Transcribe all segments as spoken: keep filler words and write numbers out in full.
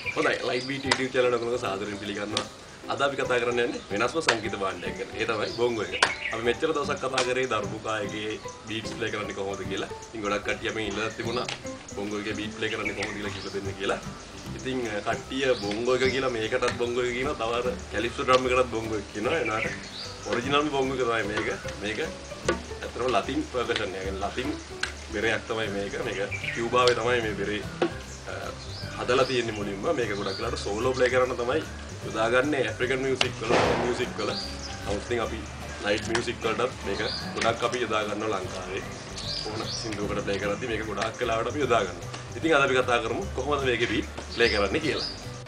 හොඳයි light beat YouTube channel එකක සාදරයෙන් පිළිගන්නවා. අද අපි කතා කරන්නේ වෙනස්ම සංගීත භාණ්ඩයක් ගැන. ඒ තමයි බොංගෝ එක. අපි මෙච්චර දවසක් කතා කරේ Darbuka එකේ beats play කරන්නේ කොහොමද කියලා. ඉතින් ගොඩක් කට්ටිය අපි ඉල්ලලා තිබුණා බොංගෝ එකේ beat play කරන්නේ කොහොමද කියලා කියලා දෙන්න කියලා. ඉතින් කට්ටිය බොංගෝ එක කියලා මේකටත් බොංගෝ එක කියනවා. තව අර කැලිප්සෝ drum එකටත් බොංගෝ එක කියනවා. එනවාට ඔරිජිනල් බොංගෝ එක තමයි මේක. මේක ඇත්තටම ලතින් පර්කෂන් එක. يعني ලතින් බෙරයක් තමයි මේක. මේක කියුබාවේ තමයි මේ බෙරේ හදලා තියෙන්නේ මුලින්ම. මේක ගොඩක් වෙලාවට සෝලෝ ප්ලේ කරන්න තමයි යොදාගන්නේ ඇෆ්‍රිකන් මියුසික් වල මියුසික් වල. නමුත් ඉතින් අපි ලයිට් මියුසික් වලටත් මේක ගොඩක් අපි යොදා ගන්නවා ලංකාවේ. ඕන සින්දුවකට ප්ලේ කරද්දි මේක ගොඩක් වෙලාවට අපි යොදා ගන්නවා. ඉතින් අද අපි කතා කරමු කොහොමද මේකේ බීට් ප්ලේ කරන්නේ කියලා.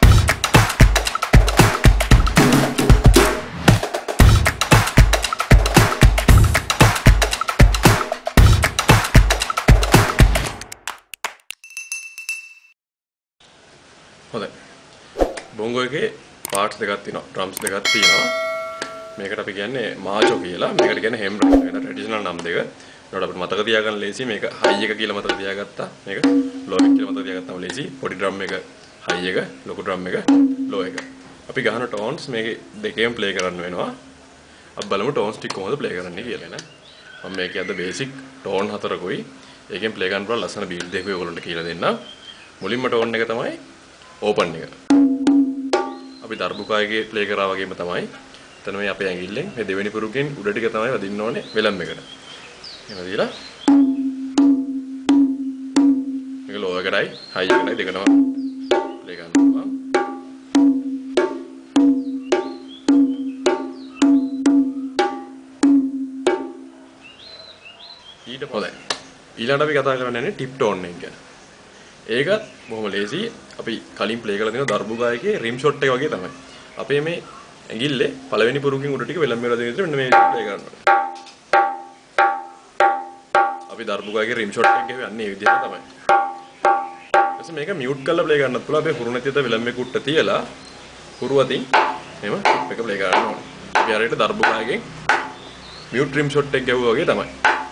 හොඳයි. බොංගෝ එකේ පාර්ට්ස් දෙකක් තියෙනවා. ඩ්‍රම්ස් දෙකක් තියෙනවා. මේකට අපි කියන්නේ මාචෝ කියලා. මේකට කියන්නේ හෙම් ඩ්‍රම්. මේක ට්‍රැඩිෂනල් නම් දෙක. ඒකට අපිට මතක තියාගන්න ලේසි. මේක හයි එක කියලා මතක තියාගත්තා. මේක ලෝ එක කියලා මතක තියාගත්තාම ලේසි. පොඩි ඩ්‍රම් එක හයි එක, ලොකු ඩ්‍රම් එක ලෝ එක. අපි ගහන ටෝන්ස් මේකේ දෙකේම ප්ලේ කරන්න වෙනවා. අපි බලමු ටෝන්ස් ටික කොහොමද ප්ලේ කරන්නේ කියලා නේ. මම මේකේ අද බේසික් ටෝන් හතරකුයි. ඒකෙන් ප්ලේ කරන්න පුළුවන් ලස්සන බීට් දෙකකුයි ඔයගොල්ලන්ට කියලා දෙන්න. මුලින්ම ටෝන් එක තමයි ඕපන් එක. අපි Darbuka එකේ ප්ලේ කරා වගේම තමයි. එතන මේ අපේ ඇඟිල්ලෙන් මේ දෙවෙනි පුරුකෙන් උඩ ටික තමයි වදින්න ඕනේ වෙලම් එකට. එහෙම දීලා මේක ලෝ එකටයි හයි එකටයි දෙකම ප්ලේ කරනවා. ඊට පස්සේ ඊළඟට අපි කතා කරන්නේ ටිප් ටෝන් එක ගැන. ඒකත් බොහොම ලේසි. අපි කලින් ප්ලේ කරලා තියෙන Darbuka එකේ රිම් ෂොට් එක වගේ තමයි. අපේ මේ ඇඟිල්ලේ පළවෙනි පුරුකින් උඩ ටික වෙලම් වෙලා දෙන විදිහට මෙන්න මේ ප්ලේ කරනවා. අපි Darbuka එකේ රිම් ෂොට් එක ගෙවන්නේ මේ විදිහට තමයි. ඊට මේක මියුට් කරලා ප්ලේ කරන්නත් පුළුවන්. අපි හුරු නැතිව වෙලම් එක උඩට තියලා හුරු අතින් එහෙම ටිප් එක ප්ලේ කරන්න ඕනේ. අපි හරියට Darbuka එකෙන් මියුට් රිම් ෂොට් එක ගෙවුවා වගේ තමයි.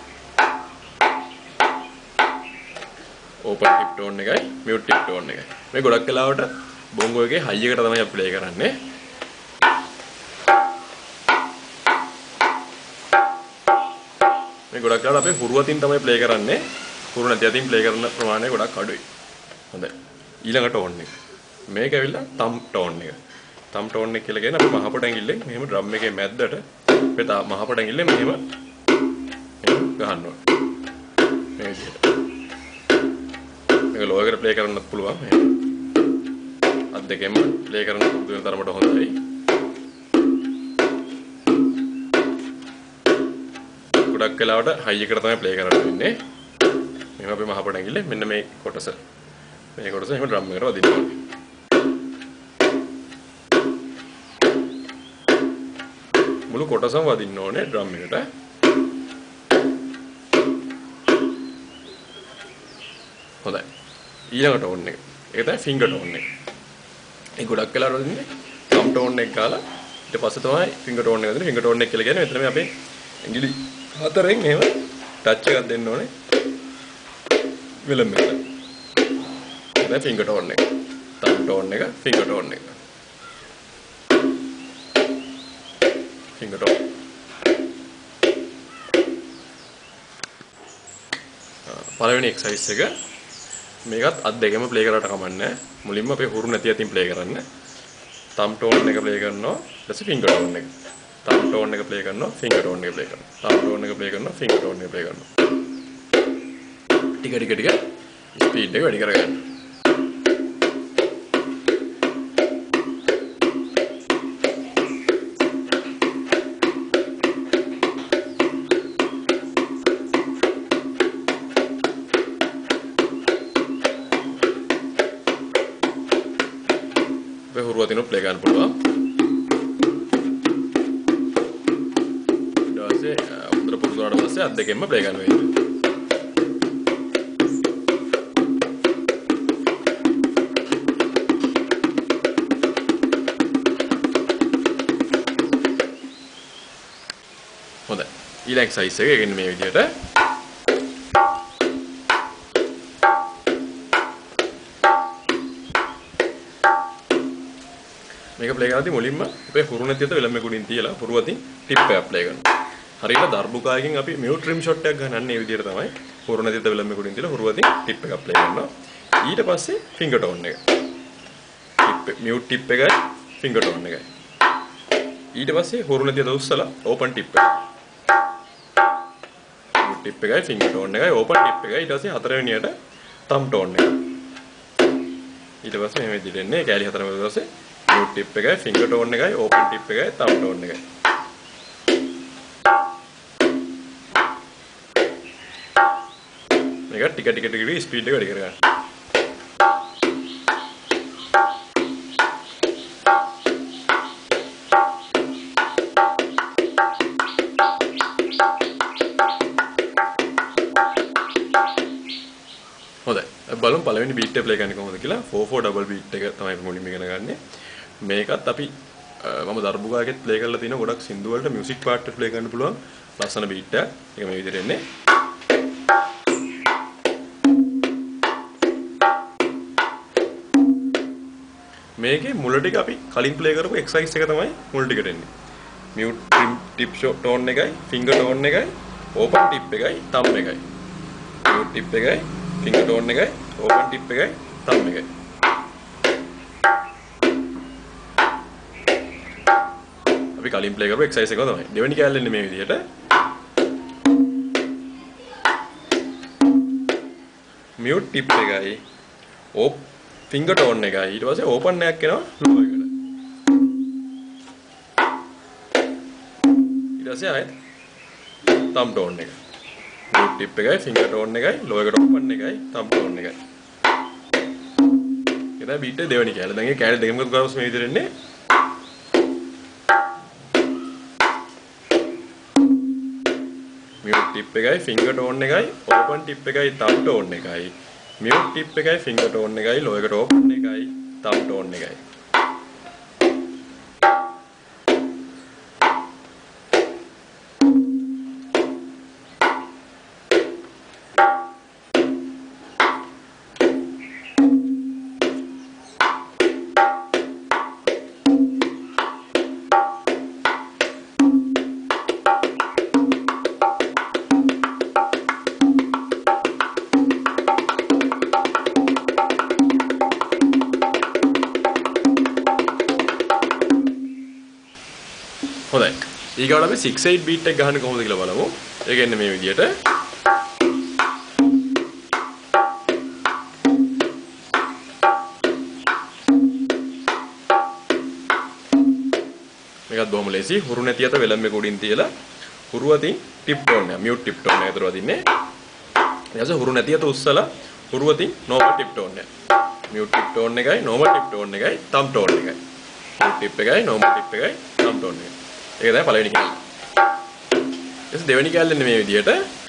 ඕපන් ටිප් ටෝන් එකයි මියුට් ටිප් ටෝන් එකයි. මේ ගොඩක් වෙලාවට බොංගෝ එකේ හයි එකට තමයි අපි ප්ලේ කරන්නේ. මේ ගොඩක් වෙලාවට අපි හුරු අතින් තමයි ප්ලේ කරන්නේ. හුරු නැති අතින් ප්ලේ කරන ප්‍රමාණය ගොඩක් අඩුයි. හොඳයි. ඊළඟ ටෝන් එක. මේක ඇවිල්ලා තම් ටෝන් එක. තම් ටෝන් එක කියලා කියන්නේ අපි මහපොට ඇඟිල්ලෙන් මෙහෙම ඩ්‍රම් එකේ මැද්දට අපේ මහපොට ඇඟිල්ලෙන් මෙහෙම මෙහෙම ගහන්න ඕනේ. මේ විදිහට. මේක ලෝ එකට ප්ලේ කරන්නත් පුළුවන්. අත් දෙකෙන්ම ප්ලේ කරන්න පුරුදු වෙන තරමට හොඳයි. ගොඩක් වෙලාවට හයි එකට තමයි ප්ලේ කරන්න වෙන්නේ. මෙහෙම අපි මහපොට ඇඟිල්ලේ මෙන්න මේ කොටස. මේ කොටස එහෙම ඩ්‍රම් එකට වදින්න ඕනේ. මුළු කොටසම වදින්න ඕනේ ඩ්‍රම් එකට. හොඳයි. ඊළඟ ටෝන් එක. ඒක තමයි ෆින්ගර් ටෝන් එක. ඒ ගොඩක් වෙලාවට වදින්නේ තම් ටෝන් එක ගාලා ඊට පස්සේ තමයි ෆින්ගර් ටෝන් එක දෙන්නේ. ෆින්ගර් ටෝන් එක කියලා කියන්නේ මෙතන මේ අපේ ඇඟිලි හතරෙන් එහෙම ටච් එකක් දෙන්න ඕනේ. වෙලම් එකට. ඒක ෆින්ගර් ටෝන් එක. තම් ටෝන් එක, ෆින්ගර් ටෝන් එක. Finger tone. පළවෙනි එක්සර්සයිස් එක මේකත් අත් දෙකම ප්ලේ කරලා කමන්නේ. මුලින්ම අපේ හුරු නැති අතින් ප්ලේ කරන්න. තම් ටෝන් එක ප්ලේ කරනවා. ඊට පස්සේ ෆින්ගර් ටෝන් එක. තම් ටෝන් එක ප්ලේ කරනවා. ෆින්ගර් ටෝන් එක ප්ලේ කරනවා. තම් ටෝන් එක ප්ලේ කරනවා. ෆින්ගර් ටෝන් එක ප්ලේ කරනවා. ටික ටික ටික ස්පීඩ් එක වැඩි කරගන්න. හුරු අතින් ප්ලේ කරන්න පුළුවන්. ඊට පස්සේ උත්තර පුරුදු වුණාට පස්සේ අත් දෙකෙන්ම ප්ලේ කරන්න වෙනවා. හොඳයි. ඊළඟ සයිස් එක එන්නේ මේ විදිහට. මේක ප්ලේ කරද්දී මුලින්ම අපේ හුරු නැති අත වෙලම්මේ කුඩින් තියලා හුරු අතින් ටිප් එකක් ප්ලේ කරනවා. හරියට දර්බුකායකින් අපි මියුට් ට්‍රිම් ෂොට් එකක් ගන්න මේ විදිහට තමයි හුරු නැති අත වෙලම්මේ කුඩින් තියලා හුරු අතින් ටිප් එකක් ප්ලේ කරනවා. ඊට පස්සේ ෆින්ගර් ටෝන් එක. ටිප් මියුට් ටිප් එකයි ෆින්ගර් ටෝන් එකයි. ඊට පස්සේ හුරු නැති අත උස්සලා ඕපන් ටිප් එක. මියුට් ටිප් එකයි ෆින්ගර් ටෝන් එකයි ඕපන් ටිප් එකයි ඊට පස්සේ හතරවෙනියට තම් ටෝන් එක. ඊට පස්සේ මේ විදිහට එන්නේ කැලි හතරම ඊට පස්සේ මියුට් ටිප් එකයි ෆින්ගර් ටෝන් එකයි ඕපන් ටිප් එකයි තම් ටෝන් එකයි. මේක ටික ටික ටික ස්පීඩ් එක වැඩි කරගන්න. හොඳයි. බලමු පළවෙනි බීට් එක ප්ලේ කරන්නේ කොහොමද කියලා. four four double beat එක තමයි මුලින්ම ඉගෙන ගන්න. මේකත් අපි මම දර්බුකාගෙත් ප්ලේ කරලා තිනවා ගොඩක් සින්දු වලට මියුසික් පාර්ට් එක ප්ලේ කරන්න පුළුවන් ලස්සන බීට් එකක්. ඒක මේ විදිහට එන්නේ. මේකේ මුල ටික අපි කලින් ප්ලේ කරපු එක්සර්සයිස් එක තමයි මුල ටිකට එන්නේ. Mute trim tip short tone එකයි ෆින්ගර් ටෝන් එකයි ඕපන් ටිප් එකයි තම් එකයි. මියුට් ටිප් එකයි ෆින්ගර් ටෝන් එකයි ඕපන් ටිප් එකයි තම් එකයි. අපි කලින් ප්ලේ කරපු එක්සර්සයිස් එක තමයි. දෙවෙනි කැලේ ඉන්නේ මේ විදිහට. මියුට් ටිප් එකයි ඕප් ෆින්ගර් ටෝන් එකයි ඊට පස්සේ ඕපන් එකක් එනවා ලෝ එකට. ඊට පස්සේ ආයෙත් තම් ටෝන් එක. මියුට් ටිප් එකයි ෆින්ගර් ටෝන් එකයි ලෝ එකට ඕපන් එකයි තම් ටෝන් එකයි. ඒක තමයි බීට් එක දෙවෙනි කැලේ. දැන් මේ කැලේ දෙකම එකතු කරපුවම මේ විදිහට එන්නේ. මියුට් ටිප් එකයි ෆින්ගර් ටෝන් එකයි ඕපන් ටිප් එකයි තම් ටෝන් එකයි. මියුට් ටිප් එකයි ෆින්ගර් ටෝන් එකයි ලෝ එකට ඕපන් එකයි තම් ටෝන් එකයි. හොඳයි. ඊගොල්ලෝ අපි six eight beat එක ගහන්නේ කොහොමද කියලා බලමු. ඒක එන්නේ මේ විදිහට. මේකත් බොහොම ලේසි. හුරු නැති අත වෙලම්මේ කුඩින් තියලා හුරු අතින් ටිප් ටෝන් එක මියුට් ටිප් ටෝන් එක ඇතුළට වදින්නේ. ඊට පස්සේ හුරු නැති අත උස්සලා හුරු අතින් නෝමල් ටිප් ටෝන් එක. මියුට් ටිප් ටෝන් එකයි නෝමල් ටිප් ටෝන් එකයි තම් ටෝන් එකයි. මියුට් ටිප් එකයි නෝමල් ටිප් එකයි තම් ටෝන් එකයි. ඒක තමයි පළවෙනි කැලේ. ඊට දෙවෙනි කැලේ මේ විදිහට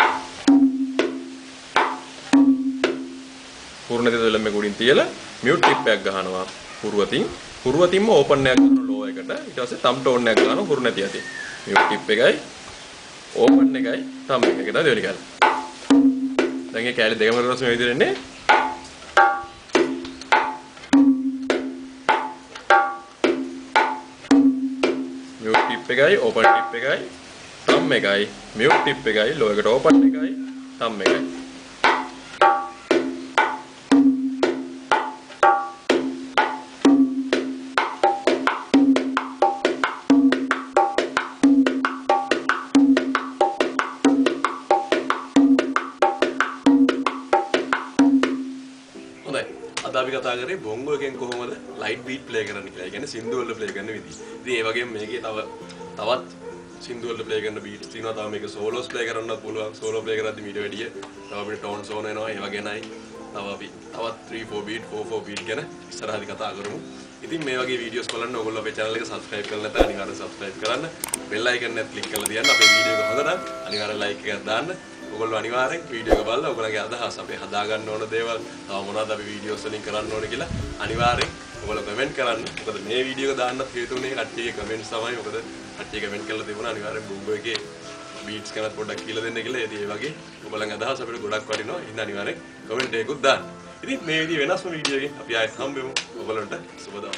හුරු නැති දෙලම කුඩින් තියලා මියුට් ටිප් එකක් ගහනවා හුරු අතින්. හුරු අතින්ම ඕපන් එකක් ගන්නවා ලෝ එකට. ඊට පස්සේ තම් ටෝන් එකක් ගන්නවා හුරු නැති අතින්. මියුට් ටිප් එකයි ඕපන් එකයි තම් එක. ඒක තමයි දෙවෙනි කැලේ. දැන් මේ කැලේ දෙකම කරලා මේ විදිහට එන්නේ. ටිප් එකයි ඕපන් ටිප් එකයි තම් එකයි මියුට් ටිප් එකයි ලෝ එකට ඕපන් එකයි තම් එකයි. හොඳයි. අද අපි කතා කරේ බොංගෝ එකෙන් කොහොමද ලයිට් බීට් ප්ලේ කරන්න කියලා. ඒ කියන්නේ සින්දු වල ප්ලේ කරන විදිහ. ඉතින් ඒ වගේම මේකේ තව තවත් සින්දු වල ප්ලේ කරන බීට්ස් තියෙනවා. තව මේක සෝලෝස් ප්ලේ කරන්නත් පුළුවන්. සෝලෝ ප්ලේ කරද්දි මීට වැඩිය තව අපිට ටෝන්ස් ඕන වෙනවා. ඒ වගේනයි තව අපි තවත් three four beat four four beat ගැන ඉස්සරහදී කතා කරමු. ඉතින් මේ වගේ වීඩියෝස් බලන්න ඕගොල්ලෝ අපේ channel එක subscribe කරලා නැත්නම් අනිවාර්යෙන් subscribe කරන්න. bell icon එක click කරලා තියන්න. අපේ වීඩියෝ එක හොඳ නම් අනිවාර්යෙන් like එකක් දාන්න. ඔයගොල්ලෝ අනිවාර්යෙන් වීඩියෝ එක බලලා ඔයගොල්ලන්ගේ අදහස් අපේ හදා ගන්න ඕන දේවල් තව මොනවද අපි වීඩියෝස් වලින් කරන්න ඕන කියලා අනිවාර්යෙන් ඔයගොල්ලෝ කමෙන්ට් කරන්න. මොකද මේ වීඩියෝ එක දාන්නත් හේතු වුණේ කට්ටියගේ කමෙන්ට්ස් තමයි. මොකද කට්ටිය කමෙන්ට් කරලා තිබුණා අනිවාර්යෙන් Bongo එකේ බීට්ස් ගැන පොඩ්ඩක් කියලා දෙන්න කියලා. ඉතින් ඒ වගේ ඔයගොල්ලන්ගේ අදහස් අපිට ගොඩක් වටිනවා. ඉතින් අනිවාර්යෙන් කමෙන්ට් එකකුත් දාන්න. ඉතින් මේ විදිහ වෙනස්ම වීඩියෝ එකකින් අපි ආයෙත් හම්බෙමු. ඔයගලන්ට සුබ දවසක්.